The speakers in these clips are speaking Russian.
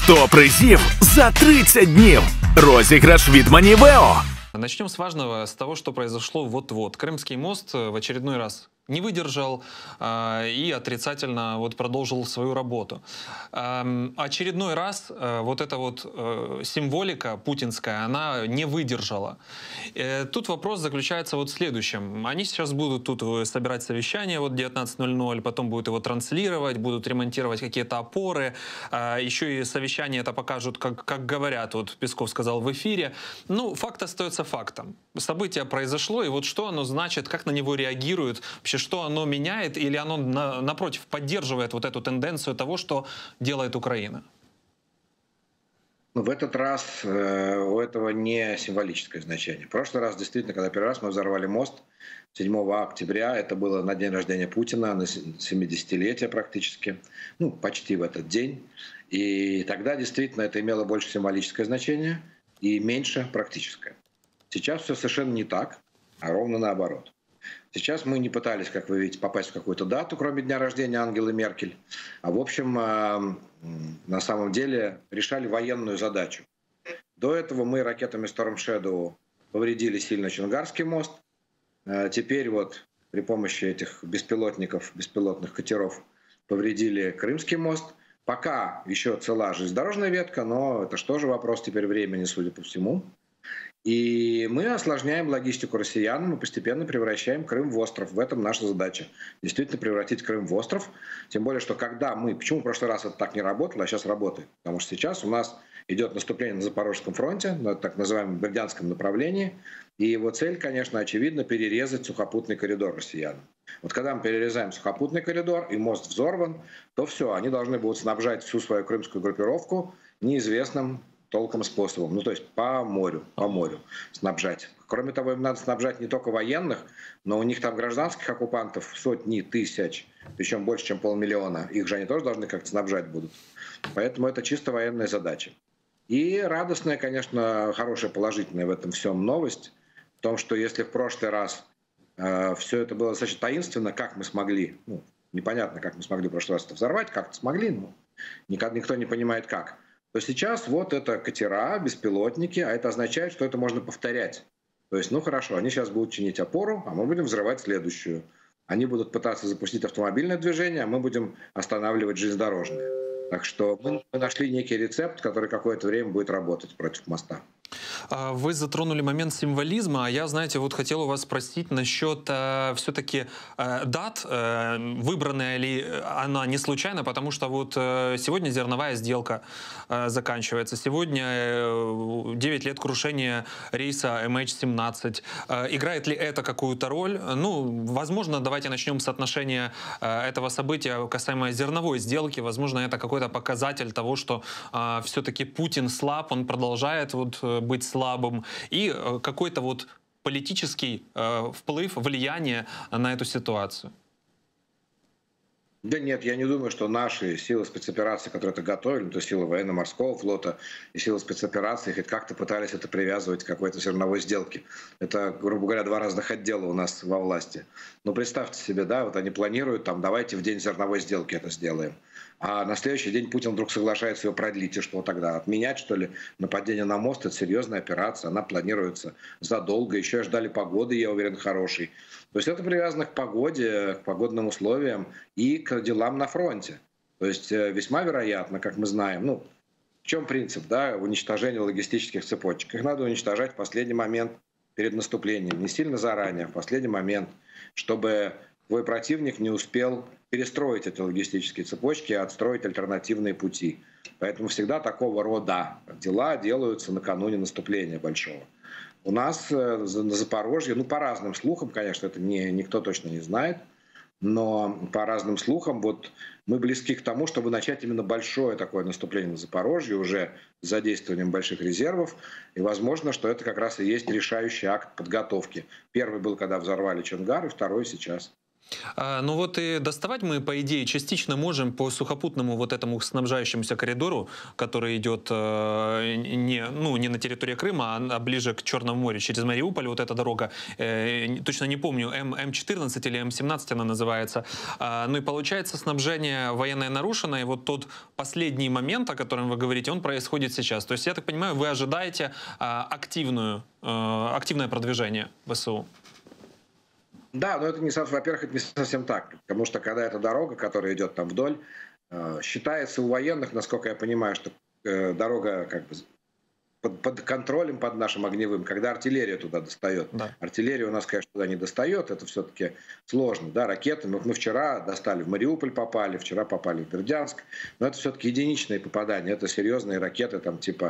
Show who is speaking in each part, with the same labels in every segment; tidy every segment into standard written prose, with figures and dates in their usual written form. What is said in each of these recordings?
Speaker 1: 100 призів за 30 днів. Розіграш від Moneyveo.
Speaker 2: Начнем с важного, с того, что произошло вот-вот. Крымский мост в очередной раз не выдержал и отрицательно продолжил свою работу. Очередной раз вот эта символика путинская, она не выдержала. Тут вопрос заключается в следующем. Они сейчас будут тут собирать совещание 19:00, потом будут его транслировать, будут ремонтировать какие-то опоры. Еще и совещание это покажут, как говорят, Песков сказал в эфире. Ну, факт остается фактом. Событие произошло, и что оно значит, как на него реагируют, вообще, что оно меняет, или оно, напротив, поддерживает эту тенденцию того, что делает Украина?
Speaker 3: В этот раз у этого не символическое значение. В прошлый раз, действительно, когда первый раз мы взорвали мост 7 октября, это было на день рождения Путина, на 70-летие практически, почти в этот день. И тогда действительно это имело больше символическое значение и меньше практическое. Сейчас все совершенно не так, а ровно наоборот. Сейчас мы не пытались, как вы видите, попасть в какую-то дату, кроме дня рождения Ангелы Меркель, а в общем, на самом деле решали военную задачу. До этого мы ракетами Storm Shadow повредили сильно Чонгарский мост. Теперь при помощи этих беспилотных катеров повредили Крымский мост. Пока еще цела железнодорожная ветка, но это же тоже вопрос теперь времени, судя по всему. И мы осложняем логистику россиянам и постепенно превращаем Крым в остров. В этом наша задача. Действительно превратить Крым в остров. Тем более, что почему в прошлый раз это так не работало, а сейчас работает? Потому что сейчас у нас идет наступление на Запорожском фронте, на так называемом Бердянском направлении. И его цель, конечно, очевидно, перерезать сухопутный коридор россиянам. Когда мы перерезаем сухопутный коридор и мост взорван, то все, они должны будут снабжать всю свою крымскую группировку неизвестным толком способом, то есть по морю снабжать. Кроме того, им надо снабжать не только военных, но у них там гражданских оккупантов сотни тысяч, причем больше, чем 500 000. Их же они тоже должны как-то снабжать будут. Поэтому это чисто военная задача. И радостная, конечно, хорошая, положительная в этом всем новость, в том, что если в прошлый раз все это было достаточно таинственно, как мы смогли, непонятно, как мы смогли в прошлый раз это взорвать, как-то смогли, но никто не понимает как, то сейчас это катера, беспилотники, а это означает, что это можно повторять. То есть, хорошо, они сейчас будут чинить опору, а мы будем взрывать следующую. Они будут пытаться запустить автомобильное движение, а мы будем останавливать железнодорожное. Так что мы нашли некий рецепт, который какое-то время будет работать против моста.
Speaker 2: Вы затронули момент символизма, а я, знаете, хотел у вас спросить насчет все-таки дат, выбранная ли она не случайно, потому что сегодня зерновая сделка заканчивается, сегодня 9 лет крушения рейса MH17. Играет ли это какую-то роль? Возможно, давайте начнем с отношения этого события касаемо зерновой сделки. Возможно, это какой-то показатель того, что все-таки Путин слаб, он продолжает быть слабым, и какой-то политический вплыв, влияние на эту ситуацию.
Speaker 3: Да нет, я не думаю, что наши силы спецоперации, которые это готовили, то силы военно-морского флота и силы спецоперации, хоть как-то пытались это привязывать к какой-то зерновой сделке. Это, грубо говоря, 2 разных отдела у нас во власти. Представьте себе, они планируют, давайте в день зерновой сделки это сделаем. А на следующий день Путин вдруг соглашается ее продлить. И что тогда? Отменять, что ли, нападение на мост? Это серьезная операция, она планируется задолго. Еще ждали погоды, я уверен, хорошей. То есть это привязано к погоде, к погодным условиям и к делам на фронте. То есть весьма вероятно, как мы знаем, в чем принцип, уничтожения логистических цепочек? Их надо уничтожать в последний момент перед наступлением, не сильно заранее, а в последний момент, чтобы твой противник не успел перестроить эти логистические цепочки и отстроить альтернативные пути. Поэтому всегда такого рода дела делаются накануне наступления большого. У нас на Запорожье, по разным слухам, конечно, это никто точно не знает, но по разным слухам мы близки к тому, чтобы начать именно большое такое наступление на Запорожье уже с задействованием больших резервов. И возможно, что это как раз и есть решающий акт подготовки. Первый был, когда взорвали Чонгар, и второй сейчас.
Speaker 2: Ну вот и доставать мы, по идее, частично можем по сухопутному вот этому снабжающемуся коридору, который идет не на территории Крыма, а ближе к Черному морю, через Мариуполь, вот эта дорога, точно не помню, М14 или М17 она называется. Ну и получается, снабжение военное нарушено, и вот тот последний момент, о котором вы говорите, он происходит сейчас. То есть, я так понимаю, вы ожидаете активное продвижение ВСУ?
Speaker 3: Да, но это не, во-первых, это не совсем так, потому что когда эта дорога, которая идет там вдоль, считается у военных, насколько я понимаю, что дорога как бы под контролем, под нашим огневым, когда артиллерия туда достает.
Speaker 2: Да.
Speaker 3: Артиллерия у нас, конечно, туда не достает, это все-таки сложно. Да, ракеты, мы вчера достали, в Мариуполь попали, вчера попали в Бердянск, но это все-таки единичные попадания, это серьезные ракеты, там типа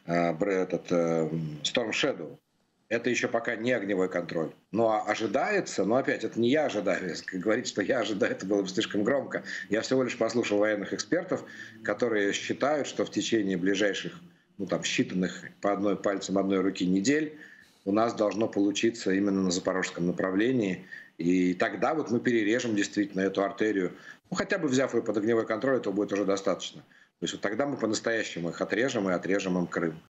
Speaker 3: Storm Shadow. Это еще пока не огневой контроль. Но ожидается, но опять, это не я ожидаю. Говорить, что я ожидаю, это было бы слишком громко. Я всего лишь послушал военных экспертов, которые считают, что в течение ближайших, считанных по пальцам одной руки недель у нас должно получиться именно на запорожском направлении. И тогда вот мы перережем действительно эту артерию. Хотя бы взяв ее под огневой контроль, этого будет уже достаточно. То есть вот тогда мы по-настоящему их отрежем и отрежем им Крым.